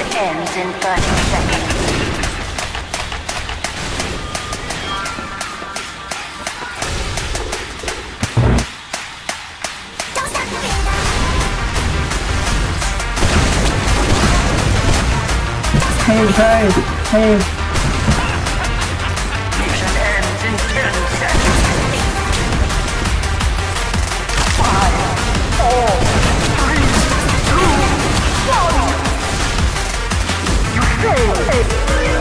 ends in 30 seconds. Hey guys, hey. Mission ends in 10 seconds. 5, 4, 3, 2, 1. You failed.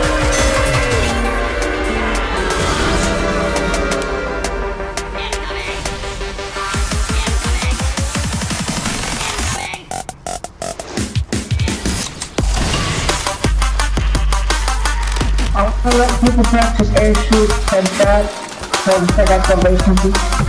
I'll let people practice air shoot and that, so that's the vacancy.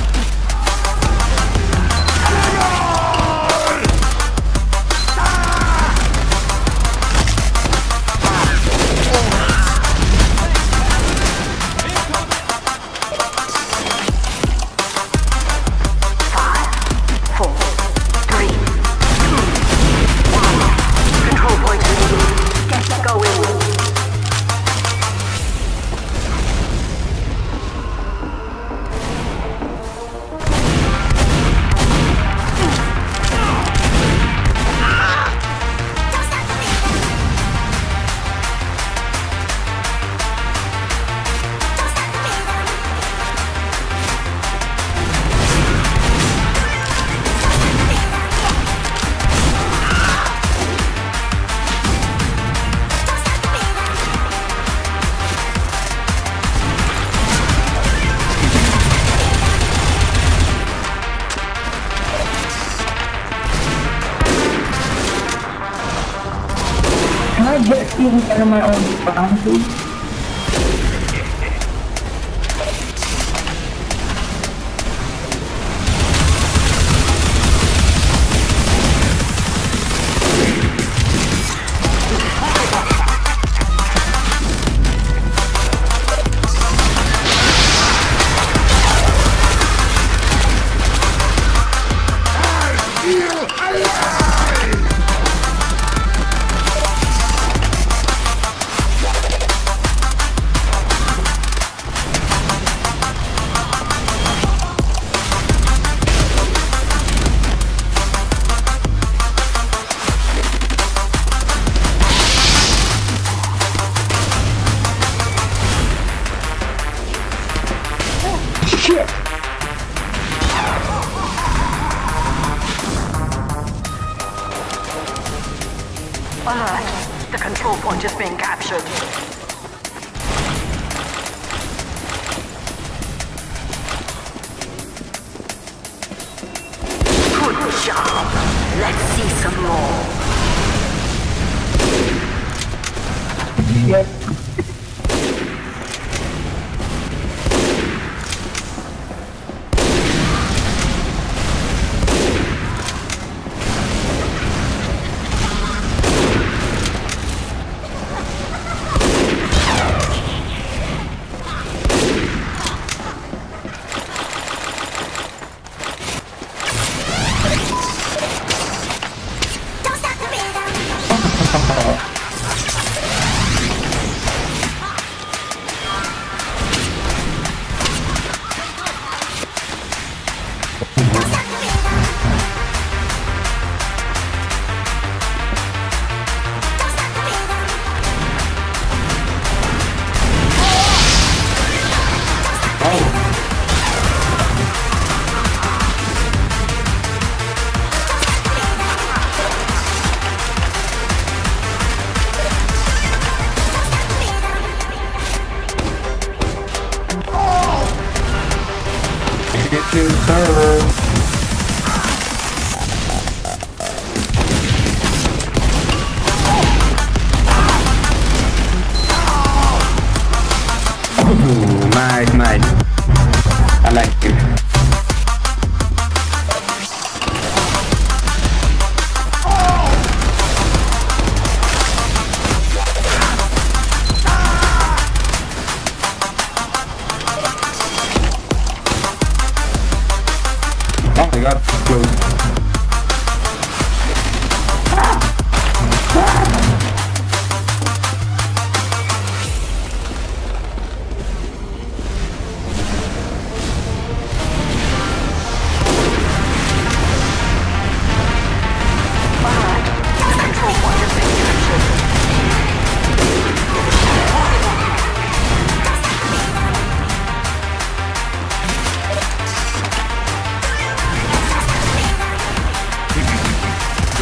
Can I get even under my own boundaries? Shit! Alert! The control point is being captured. Good job! Let's see some more. Yep.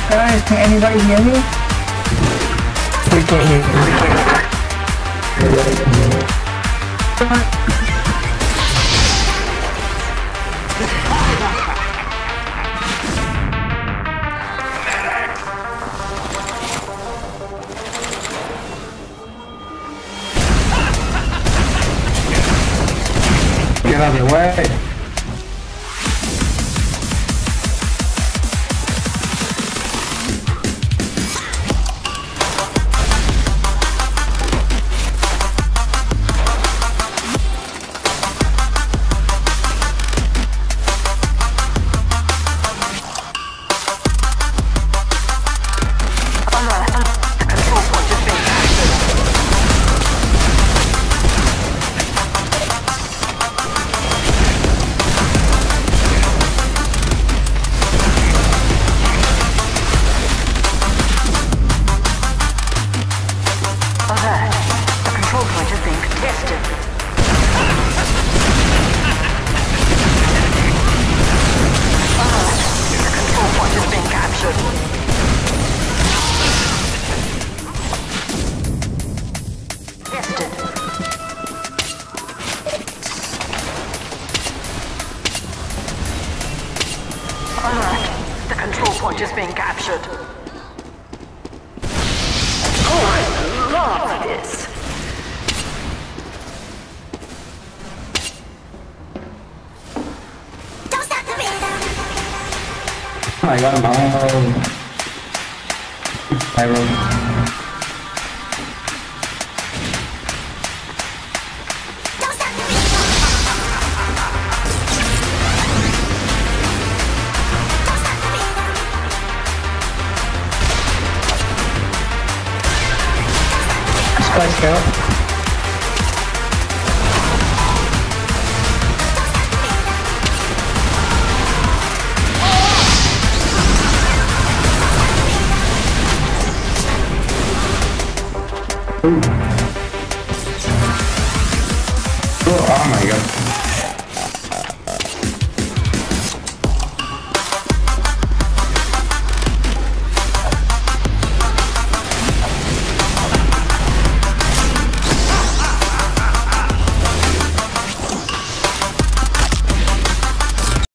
Guys, can anybody hear me? We can't hear you. Get out of the way. The control point is being captured. Oh, I love this. Don't stop the rhythm. I got him. Pyro. Don't stop the rhythm. Spike out. Ooh.